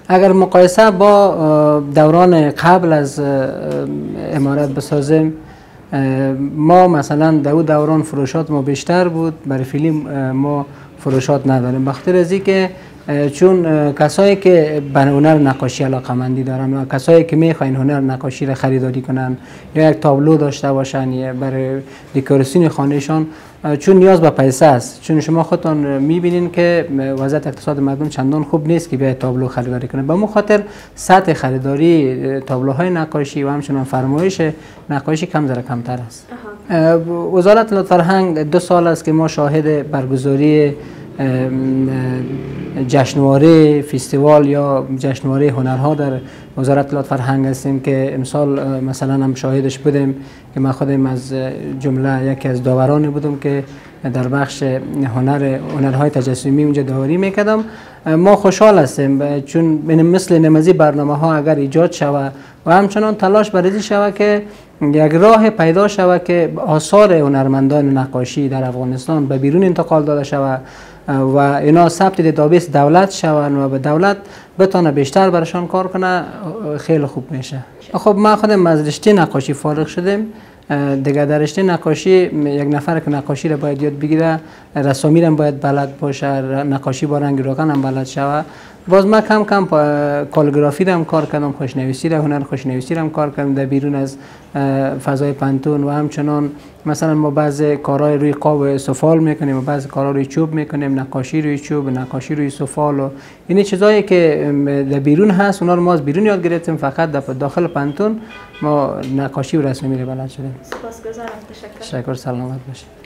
اگر مقایسه با دوران قبل از امارت بسازیم، ما مثلا در اون دوران فروشات ما بیشتر بود، برای فیلم ما فروشات نداریم، بخاطر از اینکه چون کسایی که به هنر نقاشی علاقه‌مندی دارن و کسایی که میخواین هنر نقاشی را خریداری کنن یا یک تابلو داشته باشن یا برای دکوراسیون خانهشان، چون نیاز به پیسه است، چون شما خودتان میبینین که وضعیت اقتصاد مردم چندان خوب نیست که بیاید تابلو خریداری کنه. به مو خاطر سطح خریداری تابلوهای نقاشی و همچنان فرمایش نقاشی کم ذره کمتر است. وزارت فرهنگ 2 سال است که ما شاهد برگزاری جشنواره فستیوال یا جشنواره هنرها در وزارت فرهنگ هستیم که امسال مثلا هم شاهدش بودیم که من خودم از جمله یکی از داورانی بودم که در بخش هنرهای تجسمی اونجا داوری میکردم. ما خوشحال هستیم چون مثل نمازی برنامه ها اگر ایجاد شود و همچنان تلاش برای شود که یک راه پیدا شود که آثار هنرمندان نقاشی در افغانستان به بیرون انتقال داده شود و اینا ثبت دیتابیس دولت شوند و به دولت بتونه بیشتر برشان کار کنه، خیلی خوب میشه. خب ما خودم از رشته نقاشی فارغ شدیم دیگه. در رشته نقاشی یک نفر که نقاشی را باید یاد بگیره، رسامی را باید بلد باشه، نقاشی با رنگ روغن هم بلد شوه. باز ما کم کم کالیگرافی را هم کار کردم، خوشنویسی را، هنر خوشنویسی را هم کار کردم در بیرون از فضای پانتون و همچنان مثلا ما بعضی کارهای روی قاب سفال میکنیم و بعضی کارها روی چوب میکنیم، نقاشی روی چوب، نقاشی روی سفال و این چیزایی که در بیرون هست اونا رو ما از بیرون یاد گرفتیم، فقط در داخل پانتون ما نقاشی و رسمی را بلد شدیم. سپاسگزارم. تشکر. سلامت باشید.